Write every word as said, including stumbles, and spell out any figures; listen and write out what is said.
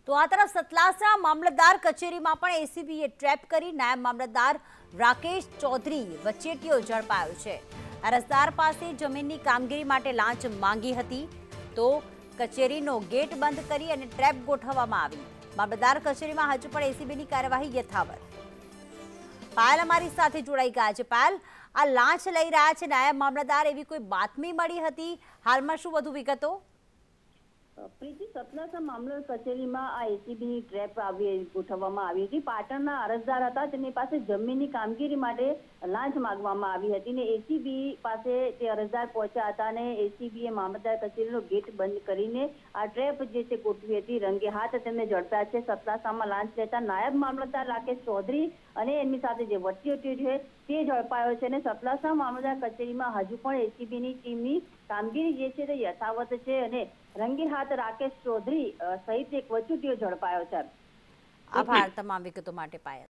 તો આ તરફ સતલાસના મામલતદાર કચેરીમાં પણ એસીબીએ ટ્રેપ કરી નાયબ મામલતદાર રાકેશ ચૌધરી વચેટિયો ઝડપાયો છે। અરજદાર પાસે જમીનની કામગીરી માટે લાંચ માંગી હતી તો કચેરીનો ગેટ બંધ કરી અને ટ્રેપ ગોઠવવામાં આવી। મામલતદાર કચેરીમાં હજુ પણ એસીબીની કાર્યવાહી યથાવત। પાયલ અમારી સાથે જોડાઈ ગયા છે। પાયલ, આ લાંચ લઈ રહ્યા છે નાયબ મામલતદાર, એવી કોઈ બાતમી મળી હતી? હાલમાં શું વધુ વિગતો? પ્રીતિ, સતલાસના મામલતદાર કચેરીમાં આ એસીબીની ટ્રેપ આવી ગોઠવવામાં આવી હતી। પાટણના અરજદાર હતા, તેની પાસે જમીનની કામગીરી માટે લાંચ માંગવામાં આવી હતી ને એસીબી પાસે તે અરજદાર પહોંચ્યા હતા અને એસીબીએ મામલતદાર કચેરીનો ગેટ બંધ કરીને આ ટ્રેપ જે છે ગોઠવી હતી। રંગે હાથ તેમને ઝડપ્યા છે। સતલાસામાં લાંચ લેતા નાયબ મામલતદાર રાકેશ ચૌધરી અને એમની સાથે જે વચેટિયો છે તે ઝડપાયો છે અને સતલાસના મામલતદાર કચેરીમાં હજુ પણ એસીબીની ટીમની કામગીરી જે છે તે યથાવત છે અને રંગે હાથ રાકેશ ચૌધરી સહિત એક વચેટિયો ઝડપાયો છે। આભાર તમામ વિગતો માટે પાયલ।